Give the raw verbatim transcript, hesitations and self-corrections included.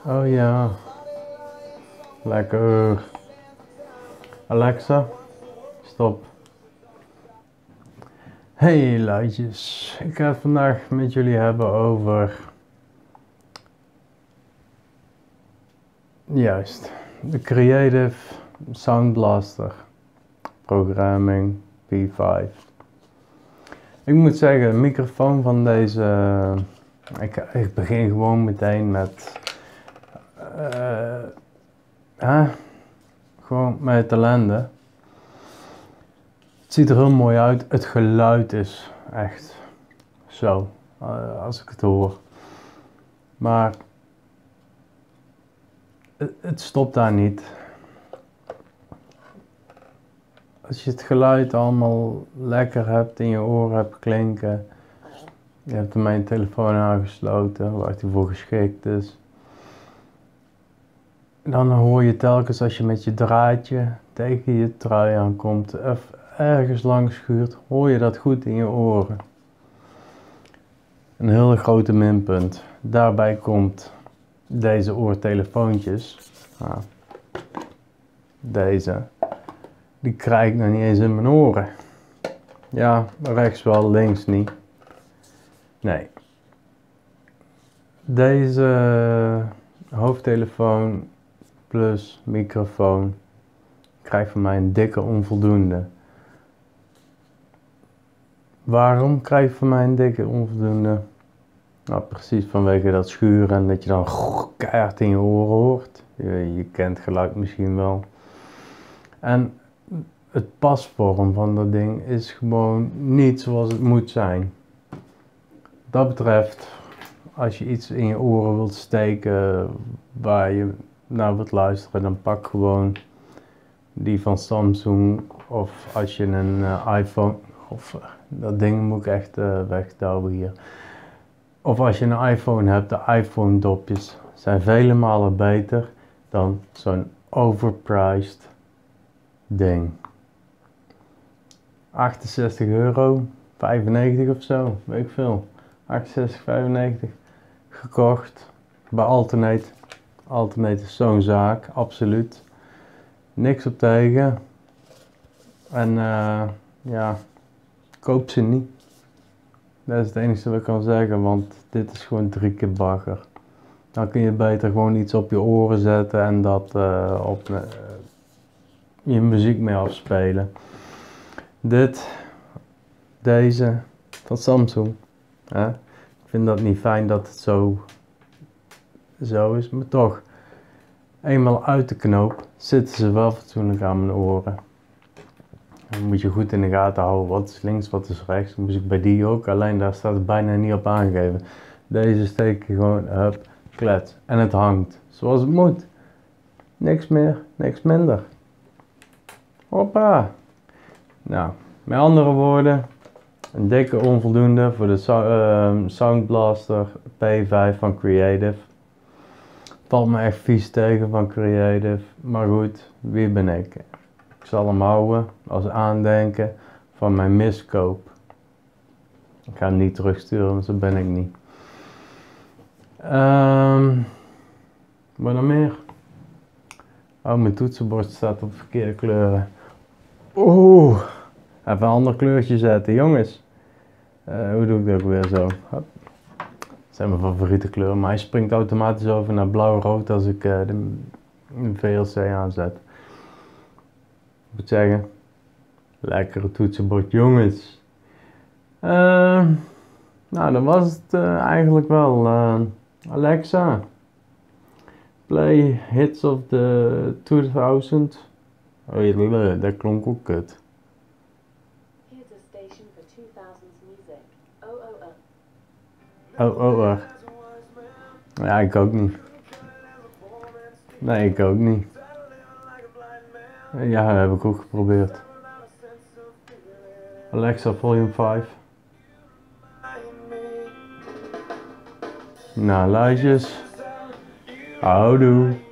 Oh ja, lekker. Alexa, stop. Hey luidjes, ik ga het vandaag met jullie hebben over, juist, de Creative Sound Blaster programming P vijf. Ik moet zeggen, de microfoon van deze, ik, ik begin gewoon meteen met, uh, huh? gewoon met ellende. Het ziet er heel mooi uit, het geluid is echt zo, uh, als ik het hoor. Maar het, het stopt daar niet. Als je het geluid allemaal lekker hebt in je oren hebt klinken, je hebt er mijn telefoon aangesloten waar die voor geschikt is, dan hoor je telkens als je met je draadje tegen je trui aankomt of ergens langs schuurt, hoor je dat goed in je oren. Een hele grote minpunt. Daarbij komt deze oortelefoontjes. Ah, deze. Die krijg ik nog niet eens in mijn oren. Ja, rechts wel, links niet. Nee. Deze hoofdtelefoon plus microfoon krijgt van mij een dikke onvoldoende. Waarom krijg je van mij een dikke onvoldoende? Nou, precies vanwege dat schuren en dat je dan keihard in je oren hoort. Je, je kent geluid misschien wel. En het pasvorm van dat ding is gewoon niet zoals het moet zijn. Wat dat betreft, als je iets in je oren wilt steken waar je naar wilt luisteren, dan pak gewoon die van Samsung. Of als je een uh, iPhone, of dat ding moet ik echt uh, wegdouwen hier. Of als je een iPhone hebt, de iPhone dopjes zijn vele malen beter dan zo'n overpriced ding. achtenzestig euro, vijfennegentig of zo, weet ik veel. achtenzestig, vijfennegentig. Gekocht bij Alternate. Alternate is zo'n zaak, absoluut. Niks op tegen. En uh, ja, koop ze niet. Dat is het enige wat ik kan zeggen, want dit is gewoon drie keer bagger. Dan kun je beter gewoon iets op je oren zetten en dat uh, op uh, je muziek mee afspelen. Dit, deze van Samsung. Hè? Ik vind dat niet fijn dat het zo, zo is, maar toch. Eenmaal uit de knoop zitten ze wel fatsoenlijk aan mijn oren. Dan moet je goed in de gaten houden, wat is links, wat is rechts. Dat moest ik bij die ook, alleen daar staat het bijna niet op aangegeven. Deze steek je gewoon, hup, klets. En het hangt zoals het moet. Niks meer, niks minder. Hoppa. Nou, met andere woorden, een dikke onvoldoende voor de uh, Sound Blaster P vijf van Creative. Valt me echt vies tegen van Creative, maar goed, wie ben ik? Ik zal hem houden als aandenken van mijn miskoop. Ik ga hem niet terugsturen, want zo ben ik niet. Um, wat nog meer? Oh, mijn toetsenbord staat op verkeerde kleuren. Oeh, even een ander kleurtje zetten, jongens. Uh, hoe doe ik dat ook weer zo? Hop. Dat zijn mijn favoriete kleuren, maar hij springt automatisch over naar blauw-rood als ik uh, de, de V L C aanzet. Ik moet zeggen, lekkere toetsenbord, jongens. Uh, nou, dat was het uh, eigenlijk wel. Uh, Alexa, play hits of the tweeduizend. Oh ja, dat klonk ook kut. Here's a station for two thousands music. Oh, oh, oh. Oh, oh, oh. Ja, ik ook niet. Nee, ik ook niet. Ja, dat heb ik ook geprobeerd. Alexa, volume vijf. Nou, luidjes. Houdoe.